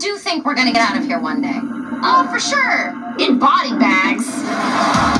do think we're gonna get out of here one day. Oh, for sure. In body bags.